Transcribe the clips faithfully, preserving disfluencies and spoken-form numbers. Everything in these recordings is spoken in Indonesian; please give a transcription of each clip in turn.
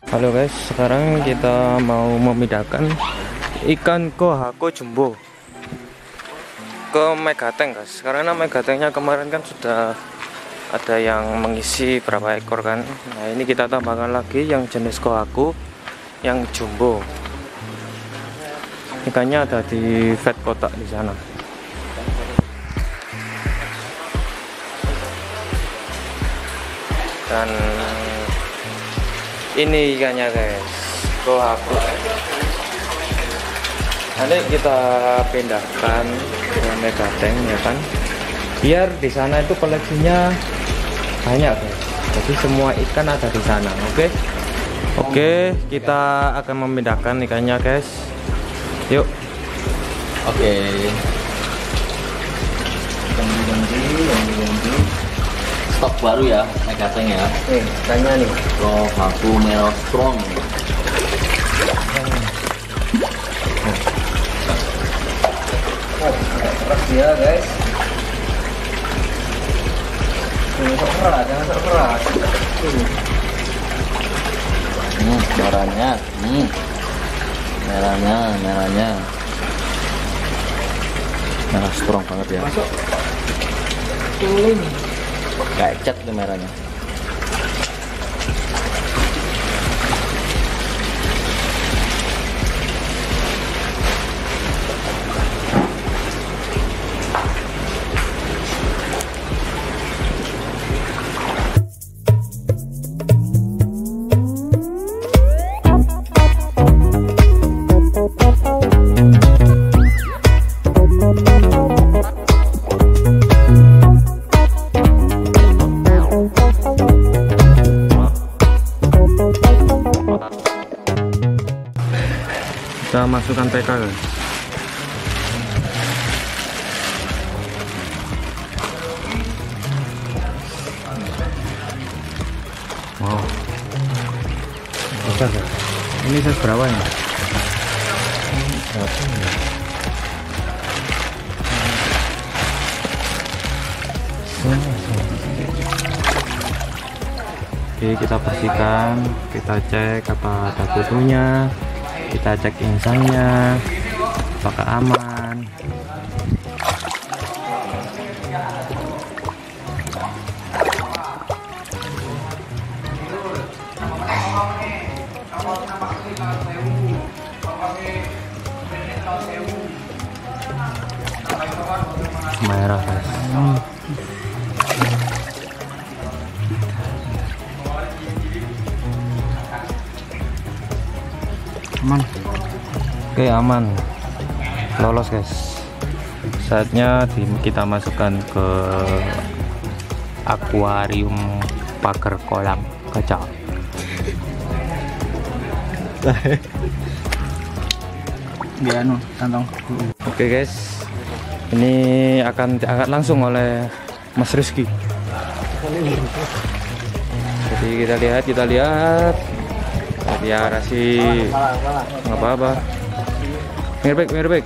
Halo guys, sekarang kita mau memindahkan ikan kohako jumbo ke megatank guys. Karena megatanknya kemarin kan sudah ada yang mengisi berapa ekor kan. Nah ini kita tambahkan lagi yang jenis kohako yang jumbo. Ikannya ada di vat kotak di sana. Dan ini ikannya guys, kohako. Nanti kita pindahkan ke megatank ya kan, biar di sana itu koleksinya banyak guys. Jadi semua ikan ada di sana. Oke, oke, kita akan memindahkan ikannya guys. Yuk. Oke. Stok baru ya, megatank ya. Nih, ikannya nih. Kohako Maelstrom. Keras dia guys. Jangan sok keras, jangan sok keras. Hmm, merahnya, hmm, merahnya, merahnya, merah strong banget ya. Masuk. Tulen. Kayak cat tuh merahnya. Kita masukkan P K guys. Wow, besar guys. Ini size berapa ya? Oke, kita bersihkan, kita cek apa ada kutunya, kita cek insangnya apakah aman. Merah guys. Hmm. Aman. Oke, aman, lolos guys. Saatnya di, kita masukkan ke akuarium pagar kolam kaca. Biar anu kantong. Oke guys, ini akan diangkat langsung oleh Mas Rizky. Jadi kita lihat, kita lihat. Ya rasi nggak apa-apa. Mirbek, mirbek.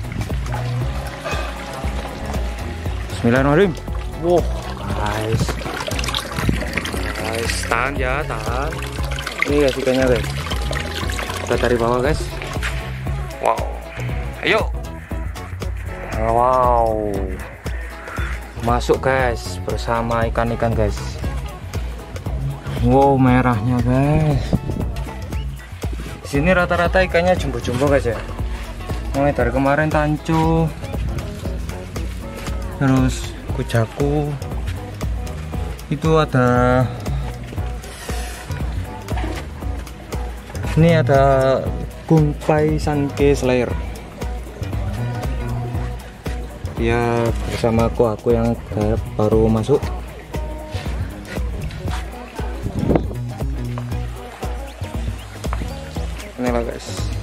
Bismillahirrahmanirrahim. Wow, guys, guys, tahan ya, tahan. Ini guys ikannya guys. Kita dari bawah guys. Wow, ayo. Wow, masuk guys bersama ikan-ikan guys. Wow, merahnya guys. Sini rata-rata ikannya jumbo-jumbo guys ya. Mulai dari kemarin tancu, terus kujaku, itu ada, ini ada Gunpai Sanke Slayer. Dia bersama kohako yang baru masuk. Inilah guys.